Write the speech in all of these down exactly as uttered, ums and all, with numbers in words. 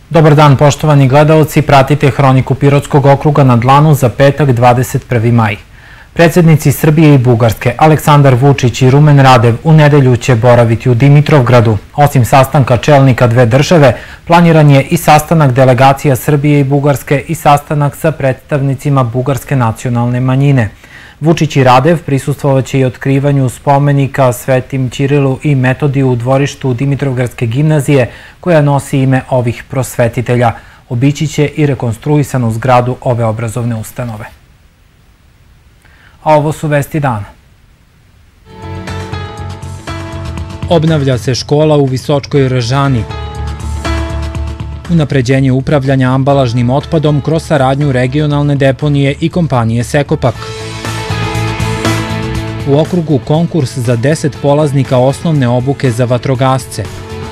Dobar dan, poštovani gledaoci, pratite Hroniku Pirotskog okruga na dlanu za petak dvadeset prvi maj. Predsjednici Srbije i Bugarske, Aleksandar Vučić i Rumen Radev, u nedelju će boraviti u Dimitrovgradu. Osim sastanka čelnika dve države, planiran je i sastanak delegacija Srbije i Bugarske i sastanak sa predstavnicima bugarske nacionalne manjine. Vučić i Radev prisustvovaće i otkrivanju spomenika Svetim Ćirilu i Metodiju u dvorištu Dimitrovgradske gimnazije, koja nosi ime ovih prosvetitelja. Obići će i rekonstruisanu zgradu ove obrazovne ustanove. A ovo su vesti dana. Obnavlja se škola u Visočkoj Ražani. Unapređenje upravljanja ambalažnim otpadom kroz saradnju regionalne deponije i kompanije Sekopak. U okrugu konkurs za deset polaznika osnovne obuke za vatrogasce.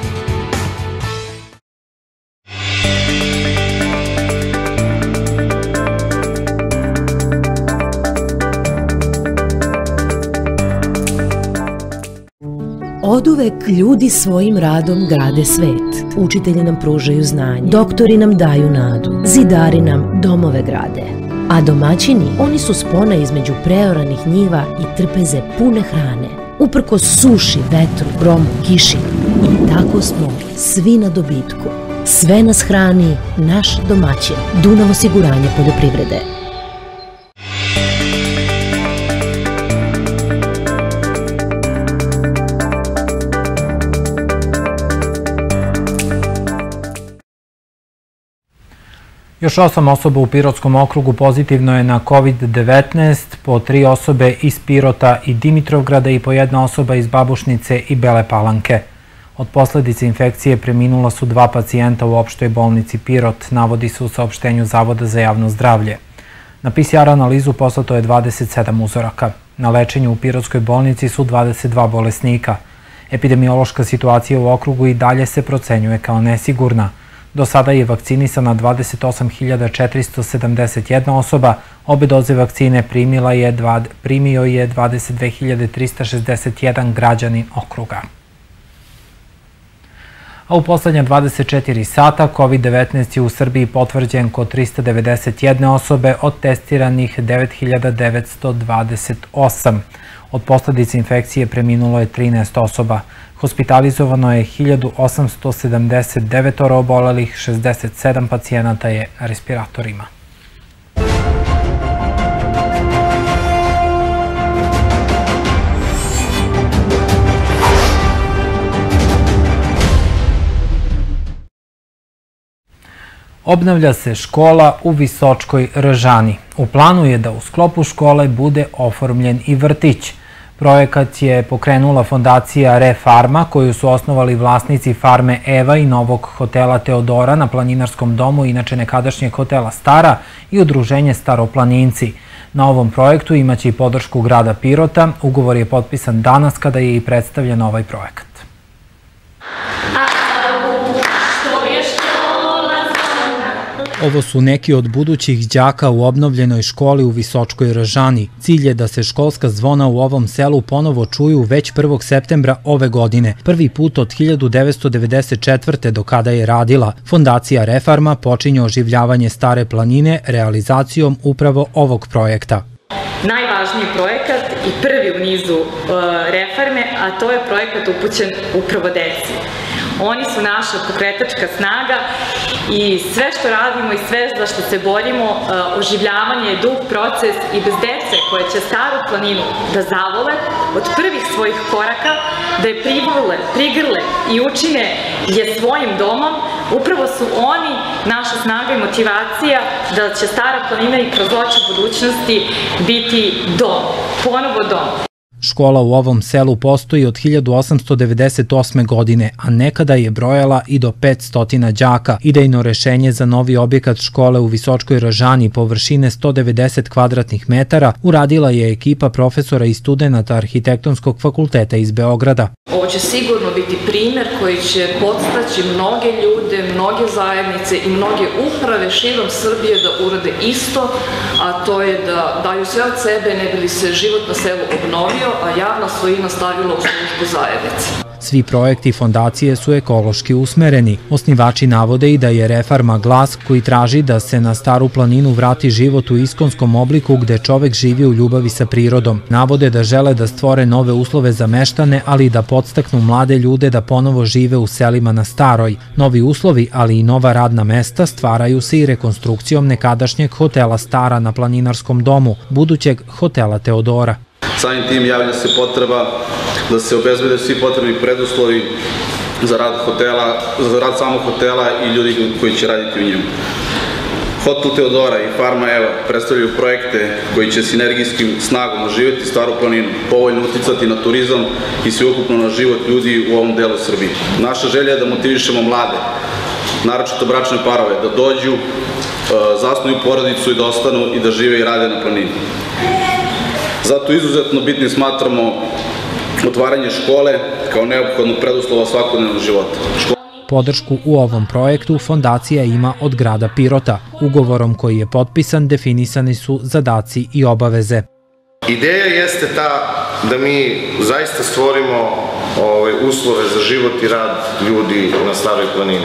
Oduvek ljudi svojim radom grade svet. Učitelji nam pružaju znanje, doktori nam daju nadu, zidari nam domove grade. A domaćini, oni su spona između preoranih njiva i trpeze pune hrane. Uprkos suši, vetru, gromu, kiši. I tako smo svi na dobitku. Sve nas hrani naš domaćin. Dunav osiguranje poljoprivrede. Još osam osoba u Pirotskom okrugu pozitivno je na kovid devetnaest, po tri osobe iz Pirota i Dimitrovgrada i po jedna osoba iz Babušnice i Bele Palanke. Od posledice infekcije preminula su dva pacijenta u opštoj bolnici Pirot, navodi se u saopštenju Zavoda za javno zdravlje. Na P C R analizu poslato je dvadeset sedam uzoraka. Na lečenju u Pirotskoj bolnici su dvadeset dva bolesnika. Epidemiološka situacija u okrugu i dalje se procenjuje kao nesigurna. Do sada je vakcinisana dvadeset osam hiljada četiristo sedamdeset jedna osoba, obe doze vakcine primio je dvadeset dve hiljade trista šezdeset jedan građanin okruga. A u poslednja dvadeset četiri sata kovid devetnaest je u Srbiji potvrđen kod trista devedeset jedne osobe, od testiranih devet hiljada devetsto dvadeset osam. Od posledice infekcije preminulo je trinaest osoba. Hospitalizovano je hiljadu osamsto sedamdeset devet obolelih, šezdeset sedam pacijenata je na respiratorima. Obnavlja se škola u Visočkoj Ražani. U planu je da u sklopu škole bude oformljen i vrtić. Projekat je pokrenula fondacija Refarma, koju su osnovali vlasnici farme Eva i novog hotela Teodora na Planinarskom domu, inače nekadašnjeg hotela Stara, i udruženje Staroplaninci. Na ovom projektu imaće i podršku grada Pirota. Ugovor je potpisan danas kada je i predstavljen ovaj projekat. Ovo su neki od budućih đaka u obnovljenoj školi u Visočkoj Ražani. Cilj je da se školska zvona u ovom selu ponovo čuju već prvog septembra ove godine, prvi put od hiljadu devetsto devedeset četvrte. do kada je radila. Fondacija Refarma počinje oživljavanje Stare planine realizacijom upravo ovog projekta. Najvažniji projekat i prvi u nizu Refarme, a to je projekat upućen upravo deci. Oni su naša pokretačka snaga i sve što radimo i sve za što se borimo, oživljavanje je dug proces i bez dece koje će Staru planinu da zavole od prvih svojih koraka, da je privole, prigrle i učine je svojim domom, upravo su oni naša snaga i motivacija da će Stara planina i kroz oči budućnosti biti dom, ponovo dom. Škola u ovom selu postoji od hiljadu osamsto devedeset osme. godine, a nekada je brojala i do petsto đaka. Idejno rešenje za novi objekat škole u Visočkoj Ražani površine sto devedeset kvadratnih metara uradila je ekipa profesora i studenata Arhitektonskog fakulteta iz Beograda. Ovo će sigurno biti primer koji će podstaći mnoge ljude, mnoge zajednice i mnoge uprave širom Srbije da urade isto, a to je da daju sve od sebe ne bi li se život na selu obnovio, razvio, a javna svojina stavila u službu zajednice. Svi projekti fondacije su ekološki usmereni. Osnivači navode i da je reforma Glas koji traži da se na Staru planinu vrati život u iskonskom obliku gde čovek živi u ljubavi sa prirodom. Navode da žele da stvore nove uslove za meštane, ali i da podstaknu mlade ljude da ponovo žive u selima na Staroj. Novi uslovi, ali i nova radna mesta stvaraju se i rekonstrukcijom nekadašnjeg hotela Stara na Planinarskom domu, budućeg hotela Teodora. Samim tim javlja se potreba da se obezbede svi potrebni preduslovi za rad hotela, za rad samog hotela i ljudi koji će raditi u njemu. Hotel Teodora i Farma Eva predstavljaju projekte koji će sinergijskim snagom oživjeti Staru planinu, povoljno uticati na turizam i sveukupno na život ljudi u ovom delu Srbije. Naša želja je da motivišemo mlade, naročito bračne parove, da dođu, zasnuju porodicu i da ostanu i da žive i rade na planini. Zato izuzetno bitnim smatramo otvaranje škole kao neophodnog preduslova svakodnevnog života. Podršku u ovom projektu fondacija ima od grada Pirota. Ugovorom koji je potpisan definisani su zadaci i obaveze. Ideja jeste ta da mi zaista stvorimo uslove za život i rad ljudi na Staroj planini.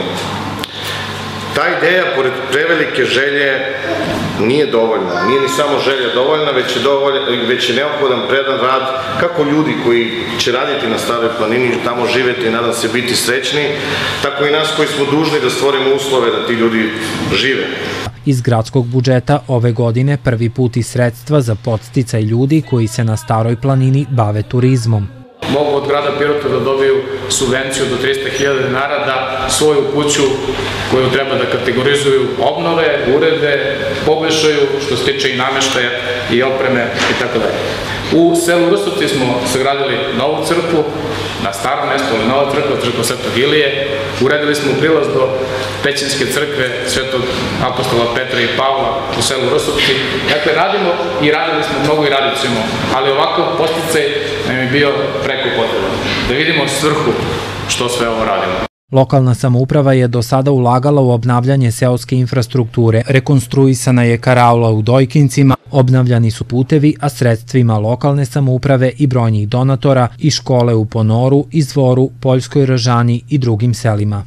Ta ideja, pored prevelike želje, nije dovoljna. Nije ni samo želja dovoljna, već je neophodan predan rad kako ljudi koji će raditi na Staroj planini i tamo živeti i nadam se biti srećni, tako i nas koji smo dužni da stvorimo uslove da ti ljudi žive. Iz gradskog budžeta ove godine prvi put i sredstva za podsticaj ljudi koji se na Staroj planini bave turizmom. Mogu od grada Pirota da dobiju subvenciju do trista hiljada dinara da svoju kuću koju treba da kategorizuju obnove, urede, poboljšaju što se tiče i nameštaja i opreme itd. U selu Rusovci smo sagradili novu crkvu, na starom mestu, ali nova crkva, crkva Svetog Ilije. Uredili smo prilaz do Pećinske crkve Svetog apostola Petra i Pavla u selu Rusovci. Dakle, radimo i radili smo mnogo i radit ćemo, ali ovakav posticaj nam je bio preko potreban. Da vidimo svrhu što sve ovo radimo. Lokalna samouprava je do sada ulagala u obnavljanje seoske infrastrukture, rekonstruisana je karaula u Dojkincima, obnavljani su putevi, a sredstvima lokalne samouprave i brojnih donatora i škole u Ponoru, Izvoru, Poljskoj Ražani i drugim selima.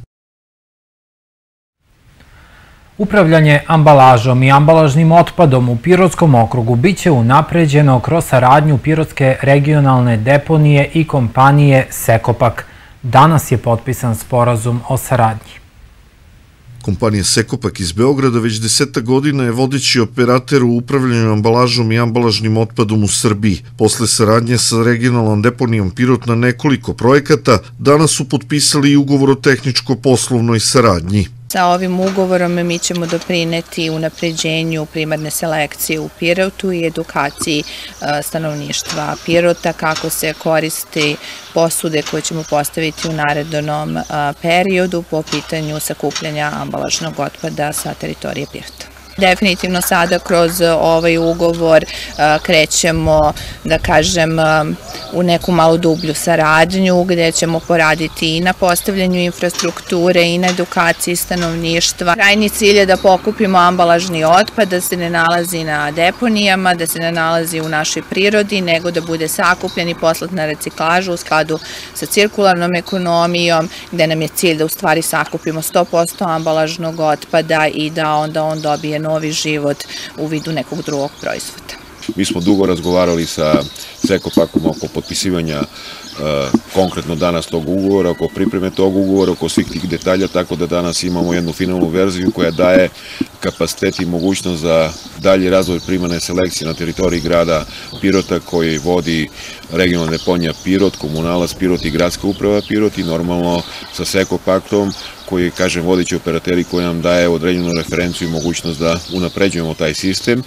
Upravljanje ambalažom i ambalažnim otpadom u Pirotskom okrugu biće unapređeno kroz saradnju Pirotske regionalne deponije i kompanije Sekopak. Danas je potpisan sporazum o saradnji. Kompanija Sekopak iz Beograda već deseta godina je vodeći operater u upravljanju ambalažom i ambalažnim otpadom u Srbiji. Posle saradnje sa regionalnom deponijom Pirot na nekoliko projekata, danas su potpisali i ugovor o tehničko-poslovnoj saradnji. Sa ovim ugovorom mi ćemo doprineti unapređenju primarne selekcije u Pirotu i edukaciji stanovništva Pirota, kako se koristi posude koje ćemo postaviti u narednom periodu po pitanju sakupljanja ambalažnog otpada sa teritorije Pirota. Definitivno sada kroz ovaj ugovor krećemo, da kažem, u neku malo dublju saradnju gde ćemo poraditi i na postavljanju infrastrukture i na edukaciji stanovništva. Krajnji cilj je da pokupimo ambalažni otpad, da se ne nalazi na deponijama, da se ne nalazi u našoj prirodi, nego da bude sakupljen i poslat na reciklažu u skladu sa cirkularnom ekonomijom, gde nam je cilj da u stvari sakupimo sto posto ambalažnog otpada i da onda on dobije novi život u vidu nekog drugog proizvoda. Mi smo dugo razgovarali sa Sekopakom oko potpisivanja konkretno danas tog ugovora, oko pripreme tog ugovora, oko svih tih detalja, tako da danas imamo jednu finalnu verziju koja daje kapacitet i mogućnost za dalji razvoj primarne selekcije na teritoriji grada Pirota koji vodi regionalna deponija Pirot, komunalac Pirot i gradska uprava Pirot i normalno sa Sekopakom koji je, kažem, vodeći operateri koji nam daje određenu referenciju i mogućnost da unapređujemo taj sistem.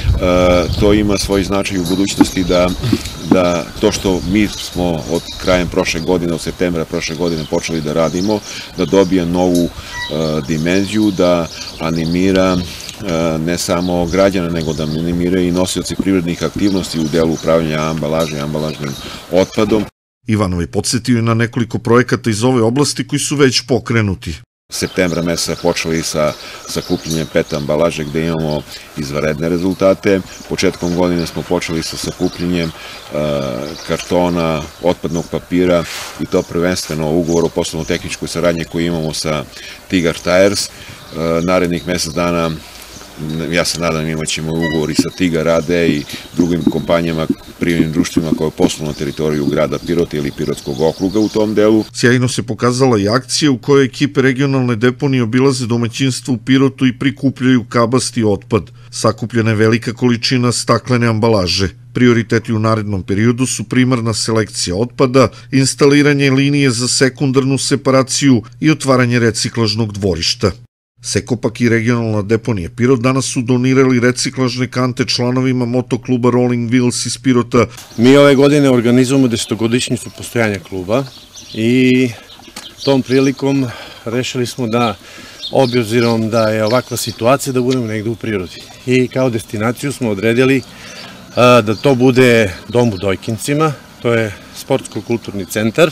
To ima svoj značaj u budućnosti da da to što mi smo od krajem prošle godine, od septembra prošle godine počeli da radimo, da dobije novu dimenziju, da animira ne samo građana, nego da animira i nosioci privrednih aktivnosti u delu upravljanja ambalažom i ambalažnim otpadom. Ivanov je podsjetio na nekoliko projekata iz ove oblasti koji su već pokrenuti. septembra meseca počeli sa sakupljanjem pet ambalaže gde imamo izvanredne rezultate. Početkom godine smo počeli sa sakupljanjem kartona, otpadnog papira i to prvenstveno ugovor o poslovno-tehničkoj saradnji koji imamo sa Tigar Tires. Narednih mesec dana, ja se nadam, imat ćemo ugovor i sa Tigar Rade i drugim kompanijama, privrednim društvima koje posluju na teritoriju grada Pirota ili Pirotskog okruga u tom delu. Sjajno se pokazala i akcija u kojoj ekipe regionalne deponije obilaze domaćinstvo u Pirotu i prikupljaju kabasti otpad. Sakupljena je velika količina staklene ambalaže. Prioriteti u narednom periodu su primarna selekcija otpada, instaliranje linije za sekundarnu separaciju i otvaranje reciklažnog dvorišta. Sekopak i regionalna deponija Pirot danas su donirali reciklažne kante članovima motokluba Rolling Wheels iz Pirota. Mi ove godine organizujemo desetogodišnjicu postojanja kluba i tom prilikom rešili smo da, obzirom da je ovakva situacija, da budemo negde u prirodi. I kao destinaciju smo odredili da to bude dom u Dojkincima, to je sportsko-kulturni centar.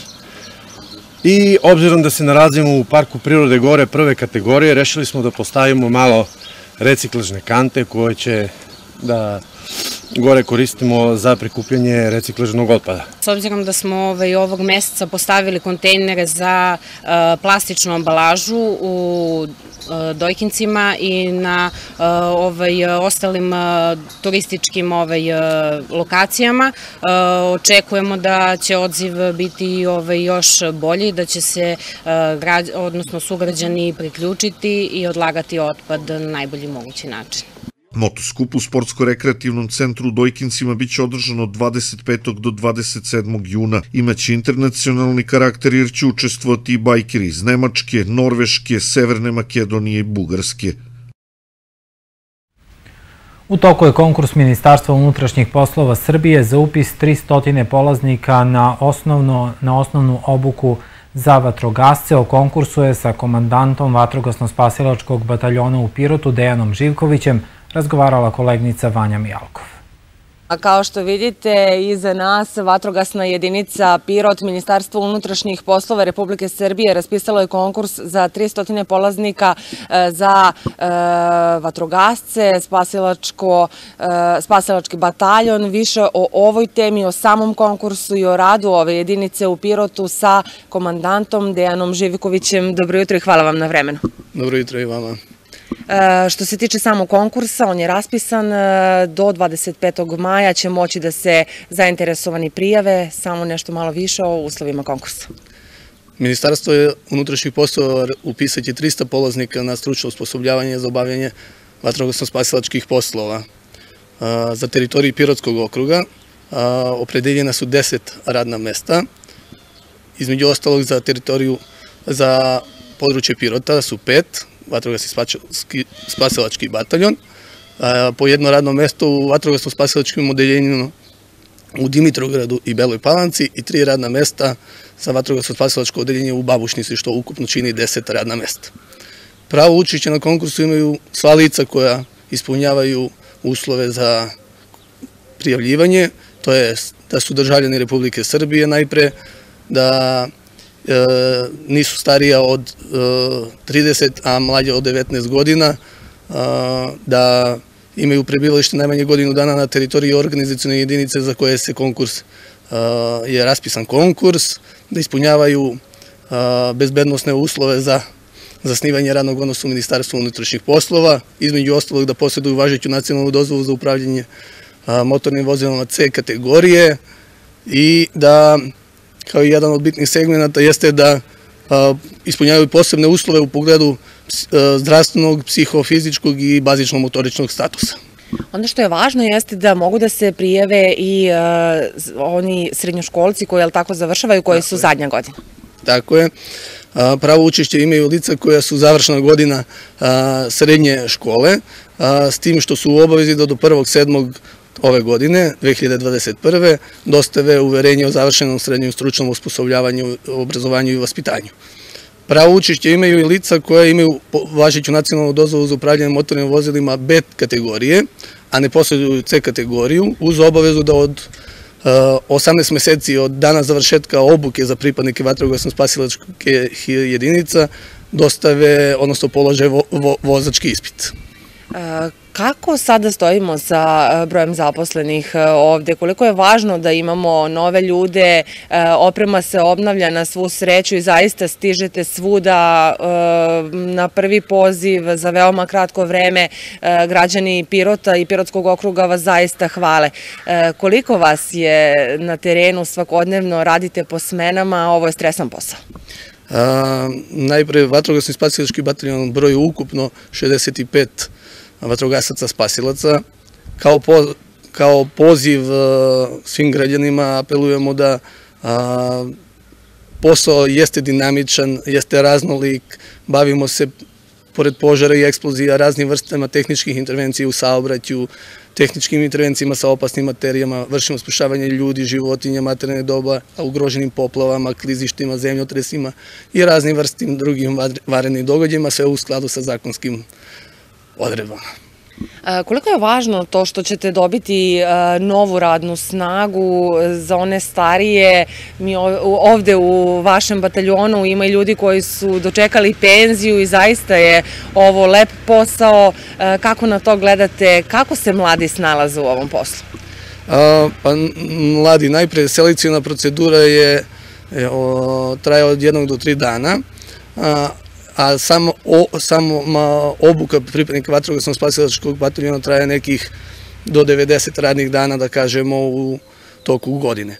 I obzirom da se nalazimo u parku prirode Gore prve kategorije, rešili smo da postavimo malo reciklažne kante koje će da gore koristimo za prikupljanje reciklažnog otpada. S obzirom da smo ovog meseca postavili kontejnere za plastičnu ambalažu u Dojkincima i na ostalim turističkim lokacijama, očekujemo da će odziv biti još bolji, da će se odnosno sugrađani priključiti i odlagati otpad na najbolji mogući način. Motoskup u sportsko-rekreativnom centru u Dojkincima biće održan od dvadeset petog do dvadeset sedmog juna. Imaće internacionalni karakter jer će učestvovati i bajkeri iz Nemačke, Norveške, Severne Makedonije i Bugarske. U toku je konkurs Ministarstva unutrašnjih poslova Srbije za upis tristo polaznika na osnovnu obuku za vatrogasce. O konkursu je sa komandantom Vatrogasno-spasilačkog bataljona u Pirotu Dejanom Živkovićem razgovarala kolegnica Vanja Mijalkov. Kao što vidite, iza nas vatrogasna jedinica Pirot, Ministarstvo unutrašnjih poslova Republike Srbije raspisalo je konkurs za tristo polaznika za vatrogasce, spasilački bataljon. Više o ovoj temi, o samom konkursu i o radu ove jedinice u Pirotu sa komandantom Dejanom Živkovićem. Dobro jutro i hvala vam na vremenu. Dobro jutro i vama. Što se tiče samog konkursa, on je raspisan, do dvadeset petog maja će moći da se zainteresovani prijave, samo nešto malo više o uslovima konkursa. Ministarstvo unutrašnjih poslova upisat će trista polaznika na stručno osposobljavanje za obavljanje vatrogasno-spasilačkih poslova. Za teritoriju Pirotskog okruga opredeljena su deset radna mesta, između ostalog za teritoriju, za područje Pirota su pet, vatrogasni spasilački bataljon, po jedno radno mesto u vatrogasno-spasilačkim odeljenju u Dimitrovgradu i Beloj Palanci i tri radna mesta za vatrogasno-spasilačko odeljenje u Babušnici, što ukupno čini deset radna mesta. Pravo učešće na konkursu imaju sva lica koja ispunjavaju uslove za prijavljivanje, to je da su državljani Republike Srbije najpre, da nisu starija od trideset, a mlađe od devetnaest godina, da imaju prebivalište najmanje godinu dana na teritoriji organizacione jedinice za koje se konkurs, je raspisan konkurs, da ispunjavaju bezbednosne uslove za zasnivanje radnog odnosa u Ministarstvu unutrašnjih poslova, između ostalog da posjeduju važeću nacionalnu dozvolu za upravljanje motornim vozilima C kategorije i da, kao i jedan od bitnih segmenata, jeste da ispunjavaju posebne uslove u pogledu zdravstvenog, psihofizičkog i bazično-motoričnog statusa. Ono što je važno jeste da mogu da se prijave i oni srednjoškolci koji tako završavaju, koji su zadnja godina. Tako je. Pravo učešće imaju lica koja su završena godina srednje škole, s tim što su u obavezi da do prvog sedmog ove godine, dve hiljade dvadeset prve. dostave uverenje o završenom srednjem stručnom osposobljavanju, obrazovanju i vaspitanju. Pravo učešće imaju i lica koja imaju važeću nacionalnu dozvolu za upravljanje motornim vozilima B kategorije, a ne posjeduju C kategoriju, uz obavezu da od osamnaest meseci od dana završetka obuke za pripadnike vatrogasno-spasilačkih jedinica dostave, odnosno polože vozački ispit. Kako sada stojimo sa brojem zaposlenih ovde? Koliko je važno da imamo nove ljude, oprema se obnavlja na svu sreću i zaista stižete svuda na prvi poziv za veoma kratko vreme. Građani Pirota i Pirotskog okruga vas zaista hvale. Koliko vas je na terenu svakodnevno, radite po smenama, ovo je stresan posao? Najpre, vatrogasni spasilački bataljon broji ukupno šezdeset pet vatrogasaca spasilaca. Kao poziv svim građanima apelujemo da posao jeste dinamičan, jeste raznolik, bavimo se pored požara i eksplozija raznim vrstama tehničkih intervencija u saobraćaju, tehničkim intervencijama sa opasnim materijama, vršimo spašavanje ljudi, životinja, materijalne doba, ugroženim poplavama, klizištima, zemljotresima i raznim vrstim drugim vanrednim događajima, sve u skladu sa zakonskim odredbama. Koliko je važno to što ćete dobiti novu radnu snagu za one starije? Mi ovde u vašem bataljonu ima i ljudi koji su dočekali penziju i zaista je ovo lep posao. Kako na to gledate? Kako se mladi snalaze u ovom poslu? Pa mladi, najpre selekcijna procedura je traje od jednog do tri dana, a samo obuka pripadnika vatrogasno-spasilačkog bataljona traje nekih do devedeset radnih dana, da kažemo, u toku godine.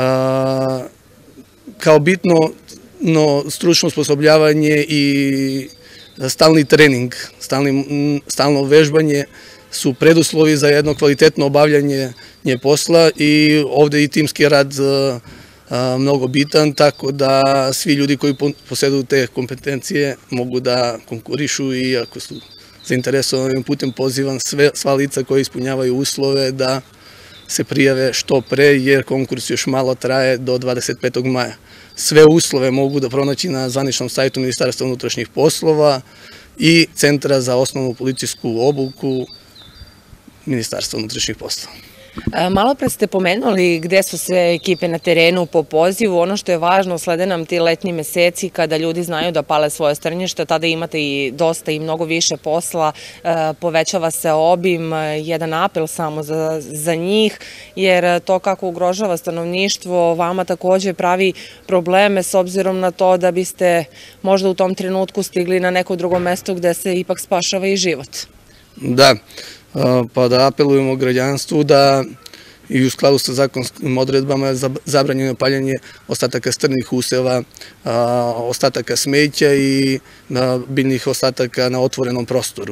Kao bitno stručno osposobljavanje i stalni trening, stalno vežbanje su preduslovi za jedno kvalitetno obavljanje nje posla i ovde i timski rad mnogo bitan, tako da svi ljudi koji posjeduju te kompetencije mogu da konkurišu i ako su zainteresovani putem pozivam sva lica koji ispunjavaju uslove da se prijave što pre, jer konkurs još malo traje do dvadeset petog maja. Sve uslove mogu da pronaći na zvaničnom sajtu Ministarstva unutrašnjih poslova i Centra za osnovnu policijsku obuku Ministarstva unutrašnjih poslova. Malo pre ste pomenuli gde su sve ekipe na terenu po pozivu. Ono što je važno, slede nam ti letnji meseci kada ljudi znaju da pale svoje strnjište, tada imate i dosta i mnogo više posla, povećava se obim, jedan apel samo za njih, jer to kako ugrožava stanovništvo vama takođe pravi probleme s obzirom na to da biste možda u tom trenutku stigli na neko drugo mesto gde se ipak spašava i život. Da, pa da apelujemo građanstvu da i u skladu sa zakonskim odredbama zabranjeno paljanje ostataka strnih useva, ostataka smeća i biljnih ostataka na otvorenom prostoru.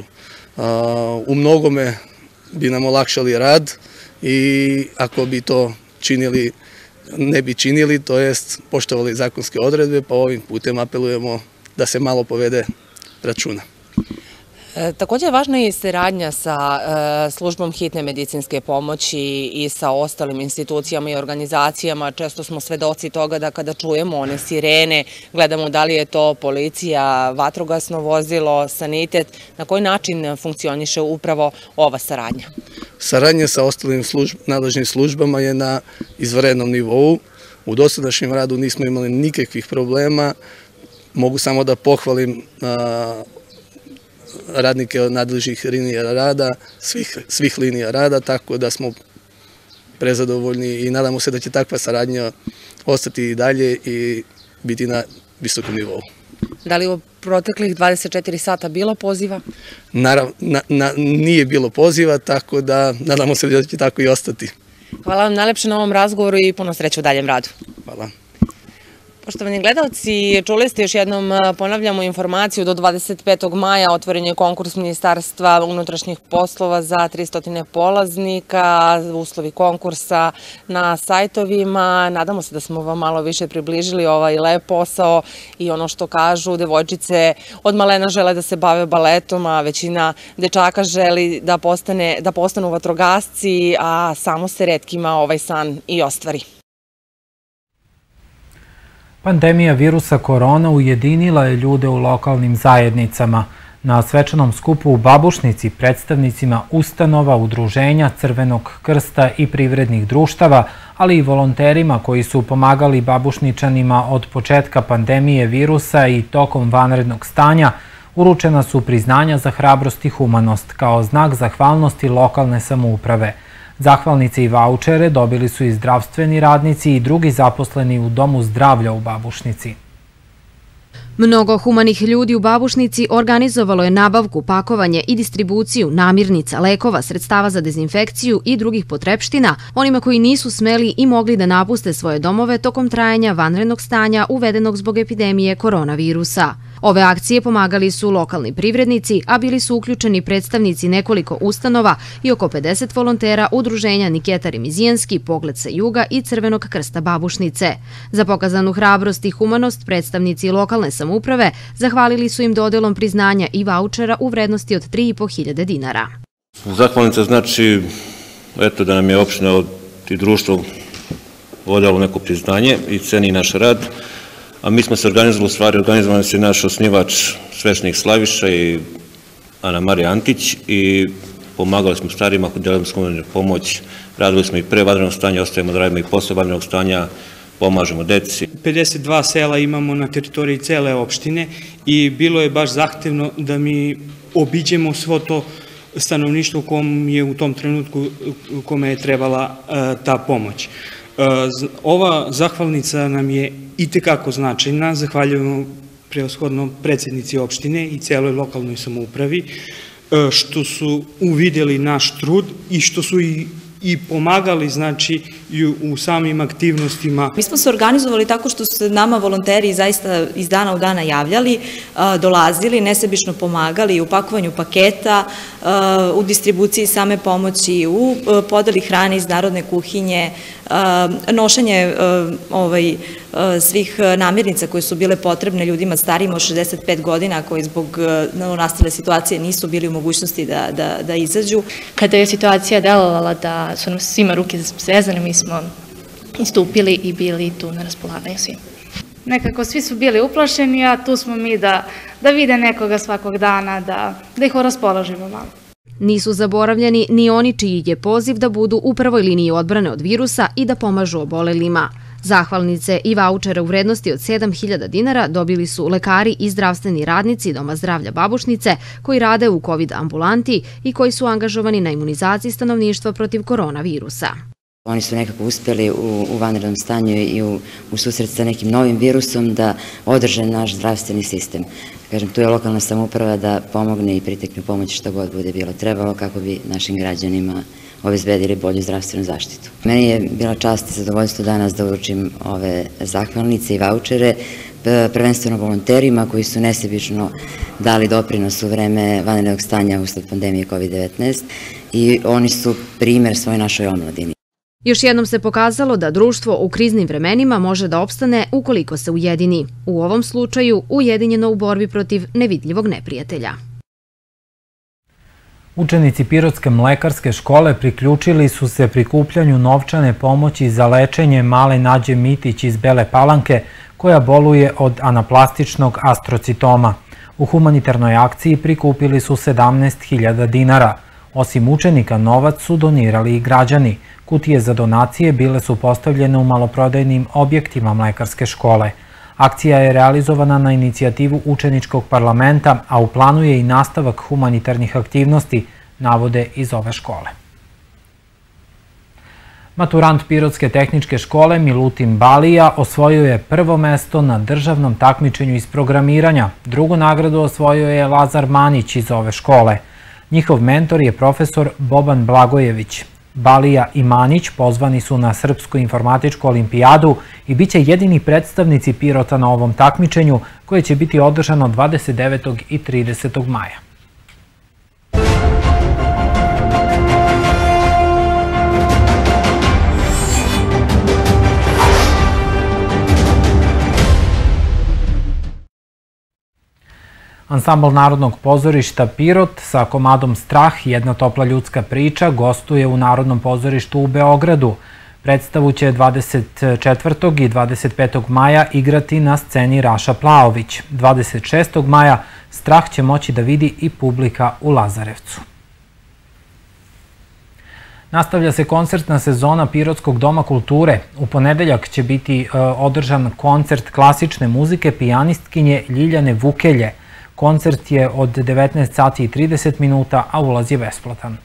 U mnogome bi nam olakšali rad i ako bi to činili, ne bi činili, to jest poštovali zakonske odredbe, pa ovim putem apelujemo da se malo povede računa. Također je važna i saradnja sa službom hitne medicinske pomoći i sa ostalim institucijama i organizacijama. Često smo svedoci toga da kada čujemo one sirene, gledamo da li je to policija, vatrogasno vozilo, sanitet. Na koji način funkcioniše upravo ova saradnja? Saradnja sa ostalim nadležnim službama je na izvanrednom nivou. U dosadašnjem radu nismo imali nikakvih problema. Mogu samo da pohvalim radnike od nadležnih linija rada, svih linija rada, tako da smo prezadovoljni i nadamo se da će takva saradnja ostati i dalje i biti na visokom nivou. Da li u proteklih dvadeset četiri sata bilo poziva? Naravno, nije bilo poziva, tako da nadamo se da će tako i ostati. Hvala vam najlepše na ovom razgovoru i puno sreće u daljem radu. Hvala. Poštovani gledalci, čuli ste još jednom, ponavljamo informaciju, do dvadeset petog maja otvoren je konkurs Ministarstva unutrašnjih poslova za tristo polaznika, uslovi konkursa na sajtovima. Nadamo se da smo vam malo više približili ovaj lep posao i ono što kažu, devojčice od malena žele da se bave baletom, a većina dečaka želi da postanu vatrogasci, a samo se retkima ovaj san i ostvari. Pandemija virusa korona ujedinila je ljude u lokalnim zajednicama. Na svečanom skupu u Babušnici predstavnicima ustanova, udruženja, Crvenog krsta i privrednih društava, ali i volonterima koji su pomagali Babušničanima od početka pandemije virusa i tokom vanrednog stanja, uručena su priznanja za hrabrost i humanost kao znak zahvalnosti lokalne samouprave. Zahvalnice i vaučere dobili su i zdravstveni radnici i drugi zaposleni u Domu zdravlja u Babušnici. Mnogo humanih ljudi u Babušnici organizovalo je nabavku, pakovanje i distribuciju namirnica, lekova, sredstava za dezinfekciju i drugih potrepština onima koji nisu smeli i mogli da napuste svoje domove tokom trajanja vanrednog stanja uvedenog zbog epidemije koronavirusa. Ove akcije pomagali su lokalni privrednici, a bili su uključeni predstavnici nekoliko ustanova i oko pedeset volontera udruženja Niketa Remizijanski, Pogled sa juga i Crvenog krsta Babušnice. Za pokazanu hrabrost i humanost predstavnici lokalne samouprave zahvalili su im dodelom priznanja i vaučera u vrednosti od tri i po hiljade dinara. Zahvalnica znači eto da nam je opština i društvo odalo neko priznanje i ceni naš rad. A mi smo se organizovali, u stvari organizovan se naš osnivač sveštenik Slaviša i Ana Marija Antić i pomagali smo starima, delili smo pomoć, radili smo i pre vanrednog stanja, ostajemo da radimo i posle vanrednog stanja, pomažemo deci. pedeset dva sela imamo na teritoriji cele opštine i bilo je baš zahtevno da mi obiđemo svo to stanovništvo kom je u tom trenutku kome je trebala ta pomoć. Ova zahvalnica nam je itekako značajna, zahvaljujemo prevashodno predsjednici opštine i celoj lokalnoj samoupravi, što su uvidjeli naš trud i što su i i pomagali, znači, u samim aktivnostima. Mi smo se organizovali tako što su nama volonteri zaista iz dana u dana javljali, dolazili, nesebično pomagali u pakovanju paketa, u distribuciji same pomoći, u podeli hrane iz narodne kuhinje, nošenje svih namirnica koje su bile potrebne ljudima starijima od šezdeset pet godina koji zbog nastale situacije nisu bili u mogućnosti da izađu. Kada je situacija delovala da su nam svima ruke svezane, mi smo istupili i bili tu na raspolaganju svima. Nekako svi su bili uplašeni, a tu smo mi da vide nekoga svakog dana, da ih oraspoložimo malo. Nisu zaboravljeni ni oni čiji je poziv da budu u prvoj liniji odbrane od virusa i da pomažu obolelima. Zahvalnice i vaučere u vrednosti od sedam hiljada dinara dobili su lekari i zdravstveni radnici Doma zdravlja Babušnice koji rade u COVID ambulanti i koji su angažovani na imunizaciji stanovništva protiv koronavirusa. Oni su nekako uspjeli u vanrednom stanju i u susret sa nekim novim virusom da održe naš zdravstveni sistem. Kažem, tu je lokalna samouprava da pomogne i pritekne pomoć što god bude bilo trebalo kako bi našim građanima obezbedili bolju zdravstvenu zaštitu. Meni je bila čast i zadovoljstvo danas da uručim ove zahvalnice i vaučere, prvenstveno volonterima koji su nesebično dali doprinos u vreme vanrednog stanja usled pandemije kovid devetnaest i oni su primer svoj našoj omladini. Još jednom se pokazalo da društvo u kriznim vremenima može da opstane ukoliko se ujedini. U ovom slučaju ujedinjeno u borbi protiv nevidljivog neprijatelja. Učenici Pirotske mlekarske škole priključili su se prikupljanju novčane pomoći za lečenje male Nađe Mitić iz Bele Palanke, koja boluje od anaplastičnog astrocitoma. U humanitarnoj akciji prikupili su sedamnaest hiljada dinara. Osim učenika, novac su donirali i građani. Kutije za donacije bile su postavljene u maloprodajnim objektima mlekarske škole. Akcija je realizovana na inicijativu učeničkog parlamenta, a u planu je i nastavak humanitarnih aktivnosti, navode iz ove škole. Maturant Pirotske tehničke škole Milutin Balija osvojio je prvo mesto na državnom takmičenju iz programiranja. Drugu nagradu osvojio je Lazar Manić iz ove škole. Njihov mentor je profesor Boban Blagojević. Balija i Manić pozvani su na Srpsku informatičku olimpijadu i bit će jedini predstavnici Pirota na ovom takmičenju koje će biti održano dvadeset devetog i tridesetog maja. Ansambl Narodnog pozorišta Pirot sa komadom Strah, jedna topla ljudska priča, gostuje u Narodnom pozorištu u Beogradu. Predstavu će dvadeset četvrtog i dvadeset petog maja igrati na sceni Raša Plaović. dvadeset šestog maja Strah će moći da vidi i publika u Lazarevcu. Nastavlja se koncertna sezona Pirotskog doma kulture. U ponedeljak će biti održan koncert klasične muzike pijanistkinje Ljiljane Vukelje. Koncert je od devetnaest sati i trideset minuta, a ulaz je besplatan.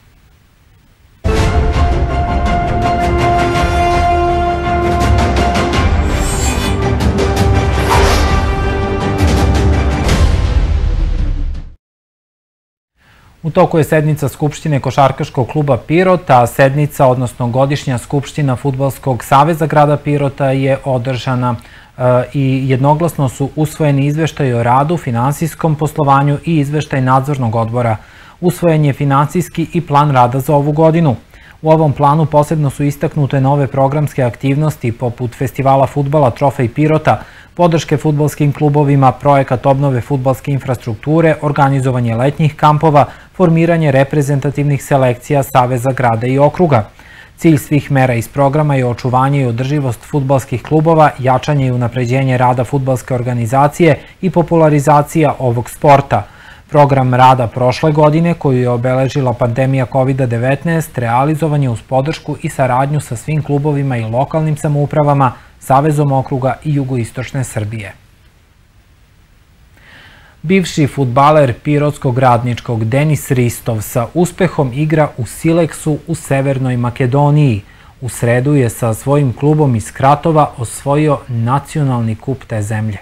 U toku je sednica Skupštine Košarkaškog kluba Pirota, a sednica, odnosno godišnja Skupština Fudbalskog saveza grada Pirota je održana i jednoglasno su usvojeni izveštaj o radu, finansijskom poslovanju i izveštaj nadzornog odbora. Usvojen je finansijski i plan rada za ovu godinu. U ovom planu posebno su istaknute nove programske aktivnosti poput festivala fudbala Trofej Pirota, podrške fudbalskim klubovima, projekat obnove fudbalske infrastrukture, organizovanje letnjih kampova, formiranje reprezentativnih selekcija Saveza grada i okruga. Cilj svih mera iz programa je očuvanje i održivost fudbalskih klubova, jačanje i unapređenje rada fudbalske organizacije i popularizacija ovog sporta. Program rada prošle godine, koju je obeležila pandemija kovid devetnaest, realizovan je uz podršku i saradnju sa svim klubovima i lokalnim samoupravama, Savezom okruga i jugoistočne Srbije. Bivši fudbaler Pirotskog Radničkog Denis Ristov sa uspehom igra u Sileksu u Severnoj Makedoniji. U sredu je sa svojim klubom iz Kratova osvojio nacionalni kup te zemlje.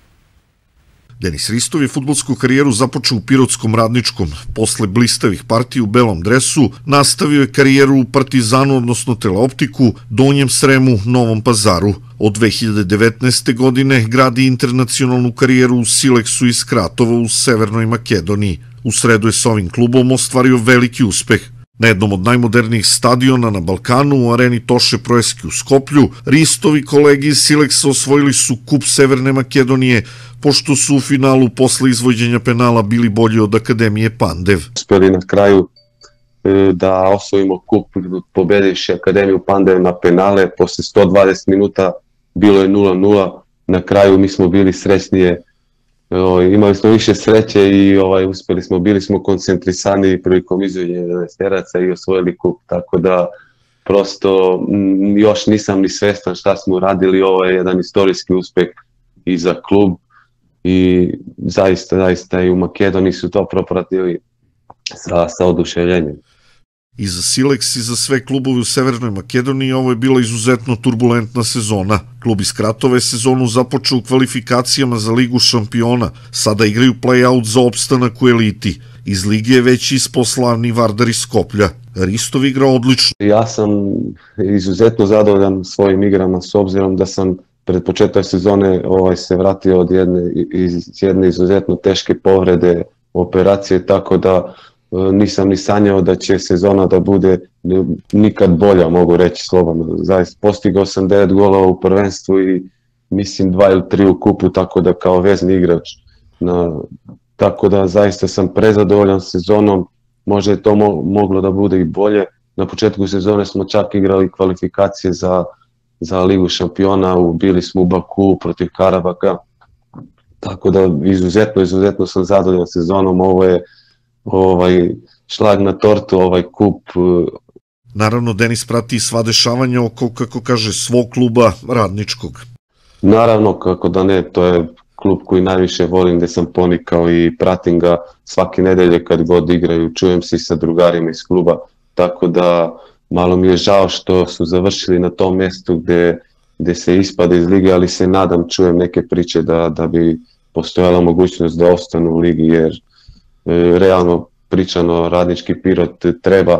Denis Ristov je fudbalsku karijeru započeo u Pirotskom Radničkom. Posle blistavih partija u belom dresu nastavio je karijeru u Partizanu, odnosno Teleoptiku, Donjem Sremu, Novom Pazaru. Od dve hiljade devetnaeste. godine gradi internacionalnu karijeru u Sileksu iz Kratova u Severnoj Makedoniji. U sredu je s ovim klubom ostvario veliki uspeh. Na jednom od najmodernijih stadiona na Balkanu, u areni Toše Proeski u Skoplju, Ristov i kolegi iz Sileksa osvojili su kup Severne Makedonije, pošto su u finalu posle izvođenja penala bili bolji od Akademije Pandev. Uspeli na kraju da osvojimo kup pobedivši Akademiju Pandev na penale, posle sto dvadeset minuta bilo je nula nula, na kraju mi smo bili srećnije, imali smo više sreće i uspeli smo, bili smo koncentrisani prilikom izvođenja jedanaesteraca i osvojili kup, tako da prosto još nisam ni svestan šta smo radili, ovo je jedan istorijski uspeh i za klub i zaista, zaista i u Makedoniji su to propratili sa, sa oduševljenjem. I za Sileks i za sve klubove u Severnoj Makedoniji ovo je bila izuzetno turbulentna sezona. Klub iz Kratova je sezonu započeo u kvalifikacijama za Ligu šampiona. Sada igraju play-out za opstanak u eliti. Iz Lige je već ispao slavni Vardar iz Skoplja. Ristov igra odlično. Ja sam izuzetno zadovoljan svojim igrama s obzirom da sam pred početak sezone ovaj, se vratio od jedne, iz jedne izuzetno teške povrede, operacije, tako da nisam ni sanjao da će sezona da bude nikad bolja, mogu reći slobodno. Zaista postigao sam devet golova u prvenstvu i mislim dva ili tri u kupu, tako da kao vezni igrač. Na, tako da zaista sam prezadovoljan sezonom, možda je to mo moglo da bude i bolje. Na početku sezone smo čak igrali kvalifikacije za, za Ligu šampiona, bili smo u Baku protiv Karabaka, tako da izuzetno, izuzetno sam zadovoljan sezonom, ovo je ovaj šlag na tortu, ovaj kup. Naravno, Denis prati sva dešavanja oko, kako kaže, svog kluba Radničkog. Naravno, kako da ne, to je klub koji najviše volim, gde sam ponikao i pratim ga svake nedelje kad god igraju, čujem se i sa drugarima iz kluba, tako da malo mi je žao što su završili na tom mestu gde, gde se ispada iz lige, ali se nadam, čujem neke priče da, da bi postojala mogućnost da ostanu u ligi, jer realno pričano Radnički Pirot treba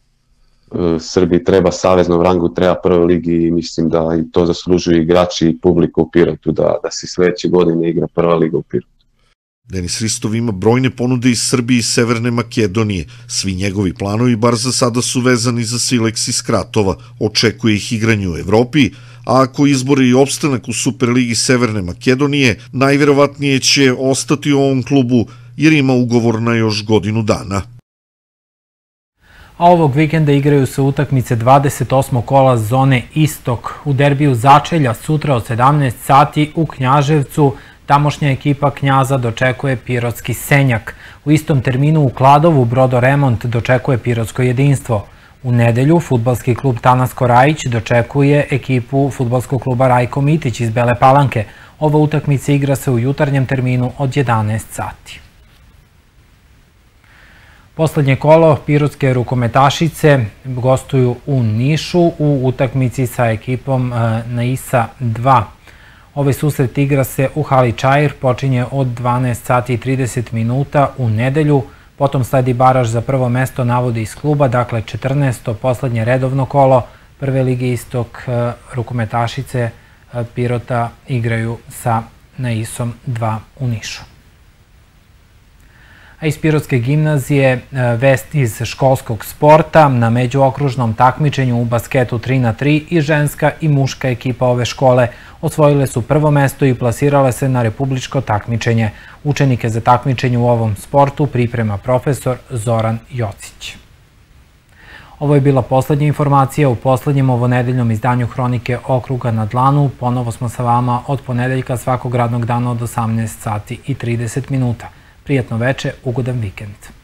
Srbiji, treba saveznom rangu, treba prvoj ligi i mislim da i to zaslužuju igrači i publika u Pirotu, da, da se sledeće godine igra prva liga u Pirotu. Denis Ristov ima brojne ponude iz Srbije i Severne Makedonije. Svi njegovi planovi, bar za sada, su vezani za Sileks iz Kratova. Očekuje ih igranje u Evropi, a ako izbore i opstanak u Superligi Severne Makedonije, najverovatnije će ostati u ovom klubu jer ima ugovor na još godinu dana. A ovog vikenda igraju se utakmice dvadeset osmog kola zone Istok. U derbiju začelja sutra od sedamnaest sati u Knjaževcu Tamošnja ekipa Knjaza dočekuje pirotski Senjak. U istom terminu u Kladovu Brodoremont dočekuje pirotsko Jedinstvo. U nedelju fudbalski klub Tanasko Rajić dočekuje ekipu fudbalskog kluba Rajko Mitić iz Bele Palanke. Ova utakmica igra se u jutarnjem terminu od jedanaest sati. Poslednje kolo pirotske rukometašice gostuju u Nišu u utakmici sa ekipom Naisa dva. Ovaj susret igra se u hali Čair, počinje od dvanaest sati i trideset minuta u nedelju, potom sledi baraž za prvo mesto navodi iz kluba, dakle četrnaesto poslednje redovno kolo Prve lige Istok rukometašice Pirota igraju sa Naisom dva u Nišu. A iz Pirotske gimnazije vest iz školskog sporta na međuokružnom takmičenju u basketu tri na tri i ženska i muška ekipa ove škole osvojile su prvo mesto i plasirale se na republičko takmičenje. Učenike za takmičenje u ovom sportu priprema profesor Zoran Jocić. Ovo je bila poslednja informacija u poslednjem ovonedeljnom izdanju Hronike okruga na dlanu. Ponovo smo sa vama od ponedeljka svakog radnog dana od osamnaest sati i trideset minuta. Prijetno veče, ugodan vikend.